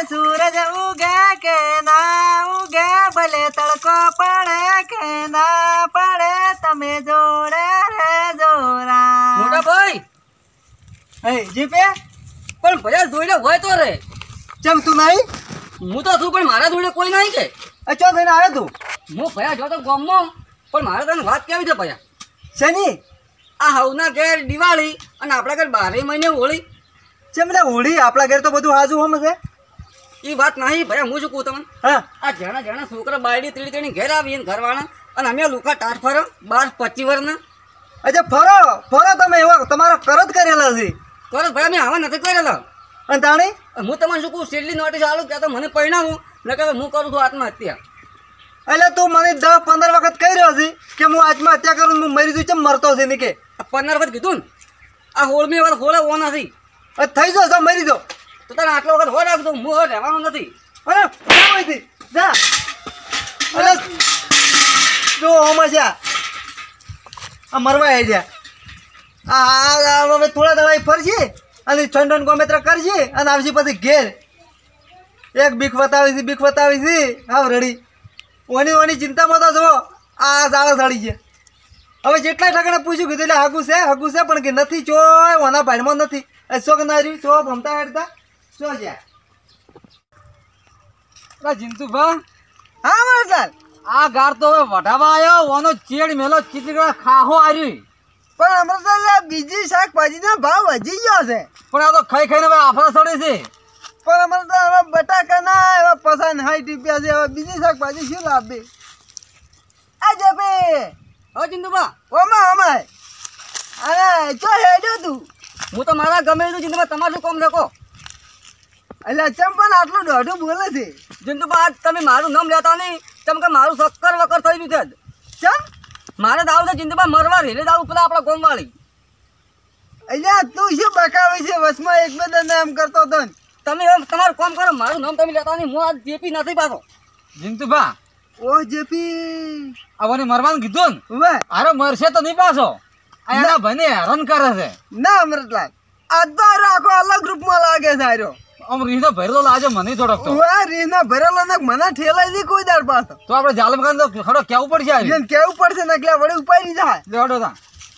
सूरज उगे के ना उगे भले तड़को पड़े के ना पड़े तमे जोड़े रे जोरा મોટા ભાઈ ए जीपे પણ ભયા જોઈને હોય તો રે चम तू नहीं હું તો છું પણ મારા જોડે કોઈ નહીં કે अच्छा थઈને आवे तू હું ભયા જો તો ગામમાં પણ મારે તને વાત કેવી છે ભયા शनि આ હવના ઘેર દિવાળી અને આપણા ઘેર 12 મહિને હોળી चमले होली आपला घर तो બધું હાજુ હમ છે એ વાત નહીં ભયા હું શું કહું તમને હા આ જણા જણા છોકરા બાયડી ત્રીડી ત્રીડી ઘેર આવીને ઘરવાળા અને અમે લુકા ટાટ ફરો 12-25 વર્ષના अच्छा फरो फरो તમે એવો તમારો કરત કરેલા છે કરો ભયા મેં આવા નથી કરેલા અને તાણી હું તમને શું કહું છેલ્લી નોટિસ આલું કે તો મને પરિણામું ન કે હું કરું છું આત્મહત્યા એટલે તું મને 10-15 વખત કહી રહ્યો છે કે હું આત્મહત્યા કરું હું મરી જઉં ચમ મરતો છે ને કે 15 વખત કીધું ને આ હોળમી વાર હોળે હો નથી થઈ જાઓ મરી જાઓ તો તને આટલો વખત હો રાખજો હું હો રહેવાનો નથી અરે જા વઈથી જા અરે જો ઓમજા આ મરવા આવી જા આ હવે થોડા દવાઈ ફરશે અને ઠંડન ગોમેત્ર કરશે અને આવશે પછી ઘેર એક બીક બતાવી છે આવ રડી ઓની ચિંતામાં તો જો આ જાળા સાડી છે હવે જેટલા ઠાકણે પૂછ્યું કીધું એટલે હગું છે પણ કે નથી ચોય ઓના ભાડમાં નથી શોક ના રહ્યું ચો ભમતા હેડતા ચો જ્યાં જીંતુભા હા મરદલાલ આ ગાર તો હવે વઢાવા આવ્યો ઓનો ચેડ મેલો ચીતરી ખાહો આવ્યું પણ અમૃતલાલ બીજી શાકભાજીનો ભાવ વધી ગયો છે પણ આ તો ખાઈ ખાઈને હવે આફરા સડે છે પણ અમૃતલાલ હવે બટાકાના એવા 50-60 રૂપિયા છે હવે બીજી શાકભાજી શું લાવવી આ જપે હવે જીંતુભા ઓમાં અરે ચો હેડ્યો તું હું તો મારા ગમે એટલું જીંતુભા તમારું શું કામ દેખો એટલે ચમ પણ આટલું દોઢું બોલે છે જીંતુભા આજ તમે મારું નામ લેતા નહીં ચમ કે મારું શક્કર વક્કર થઈ ગયું છે ચમ મારે દાવ છે જીંતુભા મરવા રેલે દાવ પેલા આપણા ગોમવાળી અહીંયા તું શું બકાવી છે વસમાં એક બે દંડ એમ કરતો હતો ને તમે હવે તમારું કામ કરો મારું નામ તમે લેતા નહીં હું આજ જેપી નથી પાછો જીંતુભા ઓ જેપી આવને મરવાનું કીધું ને વે અરે મરશે તો નહીં પાછો આ એના ભાઈને હેરાન કરે છે ના અમૃતલાલ આ તો આખો અલગ ગ્રુપમાં લાગે છે આર્યો આમ રીનો ભરેલો લાજો મને થોડોક તો વા રીના ભરેલો ને મને ઠેલાઈ દી કોઈ દાડ પાછો તો આપણે જાલમ ખાન તો ખડો કેવું પડશે આ એને કેવું પડશે ને એટલે વળી ઉપાડી જાય લેવડો તા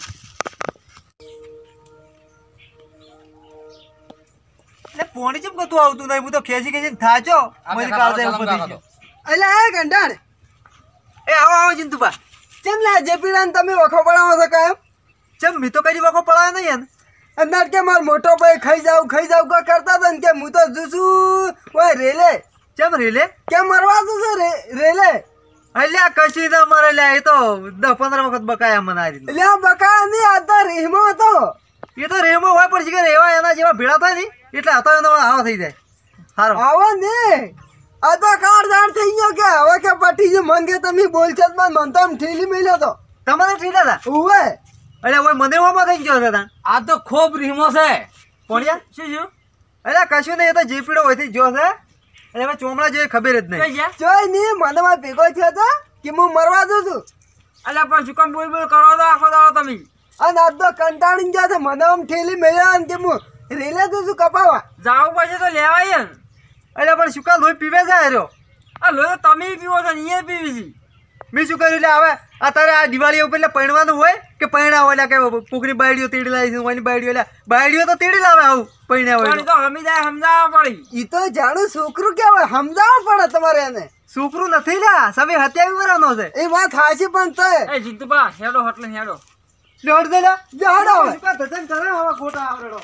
એટલે પોણી ચમ કતું આવતું નહીં હું તો ખેંચી થાચો મને કાળ જાય ઉપર થઈ ગયો એટલે એ ગંડાણ એ આવો ચિંતુબા ચમ લા જેપીરાન તમે વખો પડાવો છો કાયમ ચમ મી તો કઈ વખો પડાવે નહીં યાર અંદાજ કે માર મોટો ભાઈ ખાઈ જાવ કો કરતા હતા ને કે હું તો જુસુ ઓય રેલે ચમ રેલે કે મરવા જુ રેલે એટલે આ કશી ના મરે લે એ તો 10-15 વખત બકાયા મને આ રીતે એટલે બકાયા નહીં આ તો રેહમો હતો એ તો રેહમો હોય પણ કે રેવા એના જેવા ભેળા થાય ને એટલે હતો એનો આવો થઈ જાય હારો આવો ને આ તો કાળઝાળ થઈ ગયો કે હવે કે પટી જે મંગે તમે બોલછત માં મન તો આમ ઠેલી મેલ્યો તો તમને ઠેલા હતા ઓવે અરે ઓય મને ઓમાં થઈ ગયો હતા આ તો ખૂબ રીમો છે પોણિયા શું અરે કશું નહીં એ તો જીપીડો હોયથી જો છે એટલે હવે ચોમડા જેવી ખબર જ નહીં જોઈ નહીં મને માં ભેગો થયો હતો કે હું મરવા દઉં છું અલ્યા પણ શું કામ બોલ કરો તો આખો દાડો તમે અને આ તો કંટાળી ગયા છે મને આમ ઠેલી મેલ્યા ને કે હું રેલે દઉં છું કપાવા જાવ પછી તો લેવાય ને એટલે પણ શું કા લોહી પીવે છે આર્યો આ લોહી તમે પીવો છો ને એ પીવી છે મેં શું કર્યું એટલે હવે અત્યારે આ દિવાળી ઉપર એટલે પૈણવાનું હોય કે પૈણા હોય કે પુકની બાયડીઓ તેડી લાવી છે ઓની બાયડીઓ એટલે બાયડીઓ તો તેડી લાવે આવું પૈણા હોય તો હમી જાય સમજાવવા પડી ઈ તો જાણું છોકરું કેવાય સમજાવવા પડે તમારે એને છોકરું નથી લ્યા સવે 27 વર્ષનો છે એ વાત હાચી પણ તો એ જીતુબા હેડો હટલે હેડો લોડ દે લે જાડો હવે ધતન કરે હવે ખોટા આવડો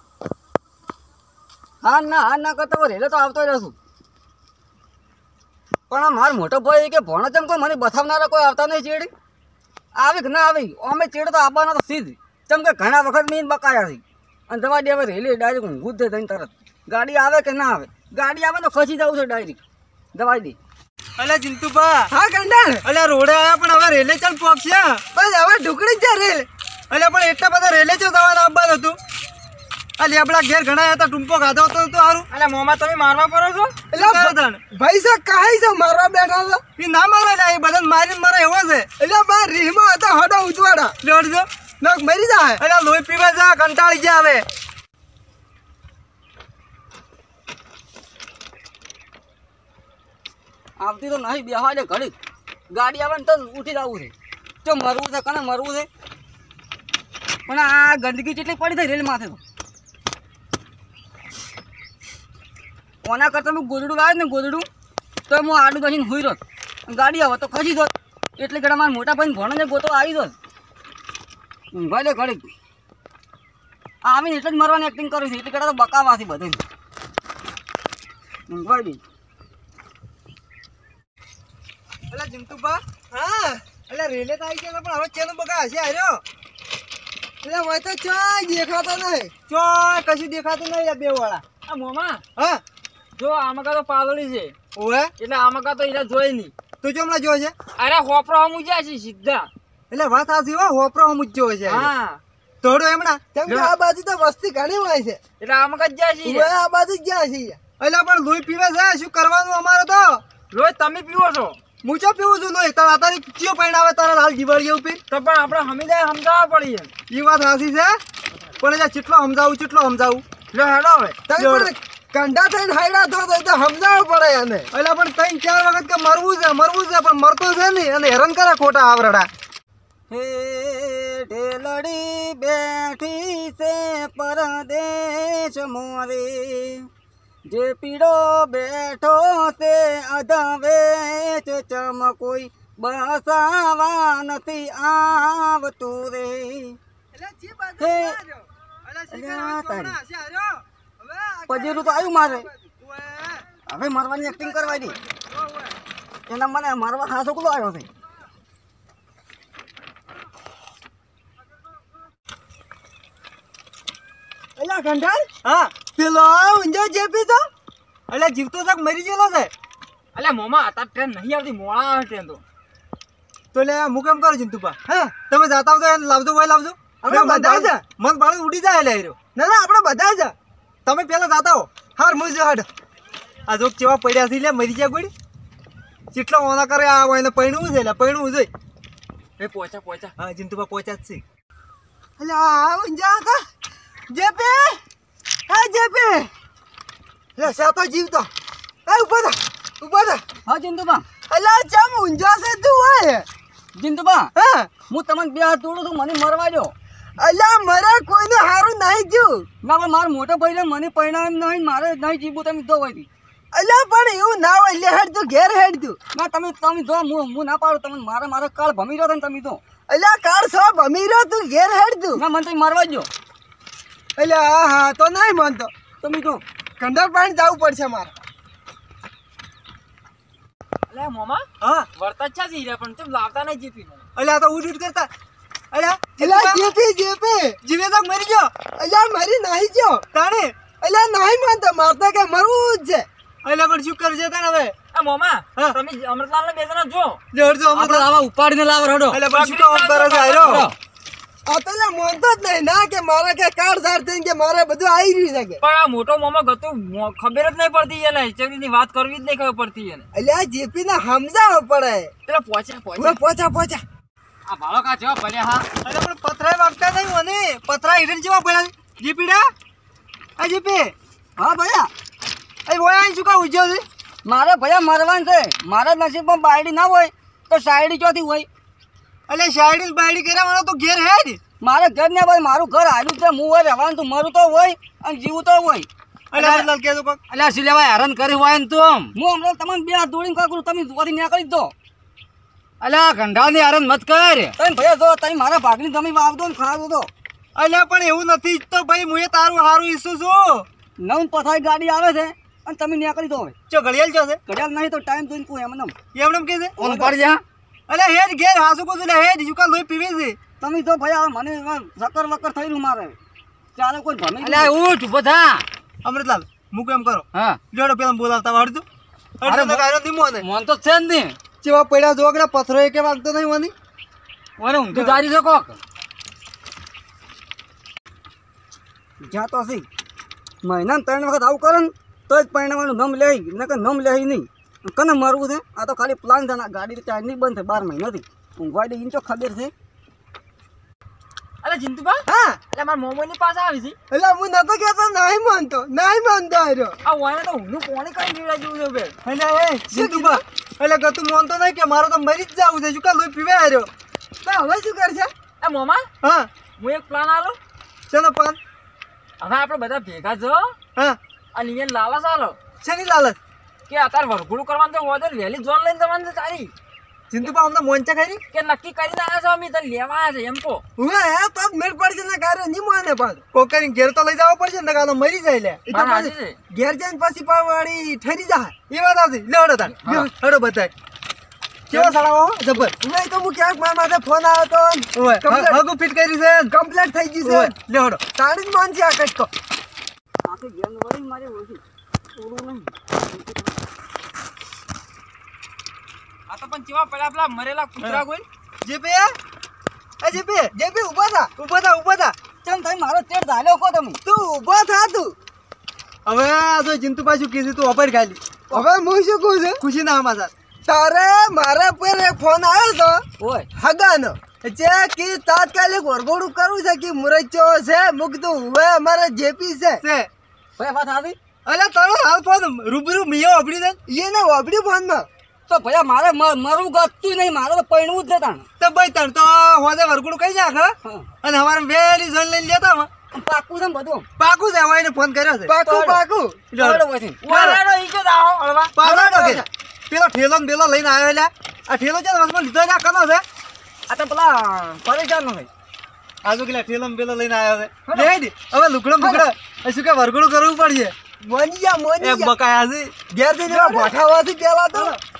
હા ના કરતો રેલે તો આવતો રહેશું પણ આ માર મોટો ભાઈ કે ભણો ચમ કોઈ મને બતાવનારા કોઈ આવતા નહીં ચેડી આવી કે ના આવી અમે ચેડ તો આવવાના તો સીધી ચમ કે ઘણા વખત મેં બકાયા છે અને દવા દે હવે રેલી ડાયરેક્ટ ઊંઘું જ થઈને તરત ગાડી આવે કે ના આવે ગાડી આવે તો ખસી જવું છે ડાયરેક્ટ દવાઈ દે અલ્યા ચિંતુબા હા કંડાળ અલ્યા રોડે આયા પણ હવે રેલે ચાલ પહોંચશે બસ હવે ઢુકડી જ રેલ અલ્યા પણ એટલા બધા રેલે ચો જવાનું આવવાનું હતું અલ્યા આપણા ઘેર ઘણા હતા ટુંપો ખાધો હતો તો સારું અલ્યા મોમાં તમે મારવા પડો છો એટલે ભાઈ સા કાઈ છે મારવા બેઠા છો એ ના મારે લે એ બદન મારીને મારે એવો છે એટલે બા રીહમાં હતા હડો ઉજવાડા લેડજો નક મરી જાય અલ્યા લોહી પીવા જા કંટાળી ગયા હવે આવતી તો નહીં, બેહવા દે ઘડી. ગાડી આવે ને તો ઉઠી જવું છે. જો મરવું છે, કને મરવું છે. પણ આ ગંદકી કેટલી પડી થઈ રેલ માથે તો. કોના કરતા હું ગોદડું લાવે ને ગોદડું તો હું આડું દસીને હુઈ રહ્યો. ગાડી આવે તો ખસી દો. એટલે ઘડા મારા મોટા ભાઈ ભણે ગોતો આવી દો. ઊંઘવા દે ઘડી. આવીને એટલે જ મરવાની એક્ટિંગ કરી છે. એટલે ઘડા તો બકાવાથી બધે ઊંઘવા દે. અલા જિંતુભા, હા અલા રેલે તો આવી ગયા પણ હવે ચેનો બગા હશે આર્યો. એટલે હોય તો ચાય દેખાતો નહીં, ચાય કશું દેખાતું નહીં. આ બે વાળા આ મોમાં હા જો આમકા તો પાલડી છે ઓએ, એટલે આમકા તો એને જોઈ નહીં. તું જો હમણાં જો છે. અરે હોપરો હમું જાય છે સીધા. એટલે વાત સાચી હો, હોપરો હમું જ જો છે. હા થોડો એમણા કેમ કે આ બાજુ તો વસ્તી ઘણી હોય છે. એટલે આમકા જ જાય છે. ઓએ આ બાજુ જ જાય છે. એટલે પણ લોહી પીવે છે, શું કરવાનું અમારે તો? રોજ તમે પીવો છો હું ચો પીવું છું લોહી? તારા તારી કયો પૈણાવે તારા લાલ દિવાળી ઉપર? તો પણ આપણે હમીદાય સમજાવવા પડી એમ. એ વાત સાચી છે, પણ એટલે કેટલો સમજાવું કેટલો સમજાવું. લો હેડો હવે. તમે પણ કંડા થઈને હાયડા થો તો સમજાવવું પડે એને. એટલે પણ 3-4 વખત કે મરવું છે પણ મરતો છે નહીં અને હેરાન કરે ખોટા આવરડા. હે ઢેલડી બેઠી છે પરદેશ મોરે, જે પીડો બેઠો છે અધવે છે ચમ કોઈ બસાવા નથી આવતું રે. પજેરું તો આવ્યું મારે. હવે મરવાની એક્ટિંગ કરવા દે. એના મને મારવા ખાસો કલો આવ્યો છે. અલ્યા કંઠાલ, હા પેલો ઊંઝો જેપી તો એટલે જીવતો શાક મરી ગયેલો છે. અલ્યા મોમાં અત્યારે ટ્રેન નહીં આવતી, મોડા આવે ટ્રેન તો લે હું કેમ કરું જિંતુભા? હા તમે જાતા હો તો એને લાવજો, ભાઈ લાવજો. આપણે બધા છે, મન બાળું ઉડી જાય એટલે હીરો. ના ના આપણે બધા છે. તમે પેલા જાતા હો. હાર મું જો હડ. આ જોક કેવા પડ્યા છે લે, મરી ગયા ગોડી. કેટલા ઓના કરે આ એને પૈણવું છે, એટલે પૈણવું જોઈ. એ પહોંચા. હા જિંતુભા પહોંચ્યા જ છે. એટલે આ ઊંઝા હતા જેપે. હા જેપે લે સાતો જીવતો. એ ઉભો થા. હા જિંતુબા. અલા ચમ ઊંઝા છે તું હોય? જિંતુબા, હા હું તમને બે હાથ તોડું છું, મને મરવા દો. અલા મરે કોઈનું હારું નહીં થયું. ના પણ મારો મોટો ભાઈ મને પરિણામ નહીં, મારે નહીં જીવવું. તમે દો હોય. અલા પણ એવું ના હોય. લે હેડ તું ઘેર હેડ તું. ના તમે દો, હું ના પાડું. તમે મારા કાળ ભમી રહ્યો તમે દો. અલા કાળ સો ભમી રહ્યો, તું ઘેર હેડ તું. ના મને તમે મારવા દો. અલા હા તો નહીં માનતો. તમે દો. કંડક પાણી જવું પડશે મારે. અલ્યા મોમાં હા વર્તા છે હીરા પણ તેમ લાવતા નહીં જીપી. અલ્યા તો ઉઠ કરતા. અલ્યા જેપી જીવે તો મરી ગયો. અલ્યા મરી નહીં ગયો તાણે. અલ્યા નહીં માનતો, મારતા કે મરવું જ છે. અલ્યા પણ શું કરજે તાણે હવે? આ મોમાં હા. તમે અમૃતલાલ ને બે જણા જો લેડજો આપણે આવા ઉપાડીને લાવ રડો. અલ્યા પણ શું કામ કરે છે આયરો? આ તો લે મોનતો જ નહીં ના કે મારે કે કાળ ઝાડ થઈને કે મારે બધું આવી રહ્યું છે કે. પણ આ મોટો મોમાં ગતું ખબર જ નહીં પડતી એને. ચેવીની વાત કરવી જ નહીં ખબર પડતી એને. અલ્યા જેપી ને સમજાવવો પડે. પેલા પહોંચ્યા. પોચા. આ બાળો કા જેવા પડ્યા. હા અરે પણ પથરાય વાગતા નહીં મને. પથરા હિરણ જેવા પડ્યા. જીપીડા આ જીપી. હા ભૈયા. એ ઓય અહીં શું કા ઉજ્યો છે? મારે ભૈયા મરવાનું છે. મારા નસીબમાં બાયડી ના હોય તો સાયડી ચોથી હોય. અલે શાયડી બાયડી કર્યા વાળો તો ઘેર હે જ. મારે ઘર ને ભાઈ મારું ઘર હાલ્યું છે. હું હોય રહેવાનું તું મરું તો હોય અને જીવું તો હોય. અલે લાલ કે તો કોક. અલ્યા શું લેવાય હેરાન કરી હોય ને તું. હું હમણાં તમને બે હાથ દોડીને કાકરું તમે જોવાથી નીકળી દો. અલ્યા ગંડાની હેરાન મત કર. તમે ભૈયા જો તમે મારા ભાગની તમે વાવદો ને ખાવ દો. અલ્યા પણ એવું નથી ઈચ્છતો ભાઈ. હું એ તારું હારું ઈચ્છું છું. નવ પથારી ગાડી આવે છે અને તમે નીકળી દો. હવે ચો ઘડિયાળ જો છે? ઘડિયાળ નહીં તો ટાઈમ જોઈને કોઈ એમને એમનેમ કે છે? ઓન પડ જા. અલે હેડ ઘેર હાસુ કો લે હેડ યુકા લોહી પીવે છે. તમે તો ભૈયા મને ચક્કર વક્કર થઈ રહ્યું મારે. ચાલે કોઈ ભમી અલ્યા ઉઠ ઉભો થા. અમૃતલાલ મુક એમ કરો. હા લેડો પેલા બોલાવતા વાળજો. અરે તો કાયરો દીમો ને. મન તો છે જ નહીં. ચેવા પડ્યા જોગડા પથરો એકે વાગતો નહીં વની. ઓને ઊંધું જારી છે કોક. જાતો સી મહિનામાં 3 વખત આવું કરે ને તો જ પરિણામવાનું નમ લે. નકર નમ લે નહીં. કને મરવું છે? આ તો ખાલી પ્લાન છે. ગાડી ચાર્જ નહીં બંધ થાય 12 મહિનાથી. ઊંઘવાડી ઇંચો ખબર છે. અરે ચિંતુબા હા એટલે મારા મોમોની પાસે આવી છે એટલે હું નતો કહેતો નહીં માનતો આર્યો આ વાયને તો ઊંધું કોણી કઈ નીડા જેવું છે બે એટલે એ જીતુબા એટલે કે તું માનતો નહીં કે મારો તો મરી જ જાવું છે શું કા લોહી પીવે આર્યો તો હવે શું કરશે એ મોમા હા હું એક પ્લાન આલો ચલો પાન હવે આપણે બધા ભેગા છો હા અને અહીંયા લાલચ આલો શેની લાલચ કે અત્યારે વરઘોડું કરવાનું તો વધે વહેલી જોન લઈને જવાનું છે તારી જીતુબા અમને મોંચા ખાઈ કે નક્કી કરીને આવ્યા છો અમે તને લેવા આવ્યા છે એમ કહો હુએ હે તો મેળ પડશે ને કાર્ય નહીં માને પાછું કોકરી ઘેર તો લઈ જવો પડશે ને કાલો મરી જાય લે એ તો વાત સાચી પછી છે. ઘેર જઈને પછી પાવડી ઠરી જાય એ વાત આવતી લે હડો તાર હા. હડો બતાય કેવો સડાવો જબર હુએ તો હું ક્યાંક મારા માથે ફોન આવ્યો તો ઓય Complete. હગુ ફિટ કરી છે કમ્પ્લીટ થઈ ગઈ છે ઓય લે હડો તાળી જ માનશે આ કટકો આ તો ગેમ વળી મારી ઓછી ઓળું નહીં આ તો પણ કેવા પેલા પેલા મરેલા કૂતરા કોઈ જીપે એ જીપે જે બી ઊભા થા ઊભા થા ચમ થઈ મારો ચેડ ધાલ્યો કો તમે તું ઊભો થા તું હવે આ તો જિંતુ પાછું કીધું તું અપર ખાલી હવે હું શું કહું છું ખુશી ના અમારા તારે મારા પર એક ફોન આવ્યો તો ઓય હગાનો જે કે તાત્કાલિક વરઘોડું કરવું છે કે મુરચો છે મુકતું હવે અમારે જેપી છે છે ભાઈ વાત આવી અલે તારો હાલ ફોન રૂબરૂ મિયો આપડી દે એને વાપર્યું ફોનમાં તો ભૈયા મારે મારું ગતું નહીં મારે તો પૈણવું જ નતા તો ભાઈ તણ તો હોદે વરકુડું કઈ નાખ અને હવારે વેલી જોન લઈને લેતા માં પાકું છે ને બધું પાકું છે હવે એને ફોન કર્યો છે પાકું પાડો કે પેલો ઠેલો ને બેલો લઈને આવ્યો એટલે આ ઠેલો છે વસમાં લીધો છે આ કનો છે આ તો પેલા પરેશાન નહીં આજુ પેલા ઠેલો ને બેલો લઈને આવ્યો છે લે હેડી હવે લુકડો બુકડો શું કે વરકુડું કરવું પડશે મોનિયા એ બકાયા છે ઘેર જઈને એવા ભોઠાવાથી પેલા તો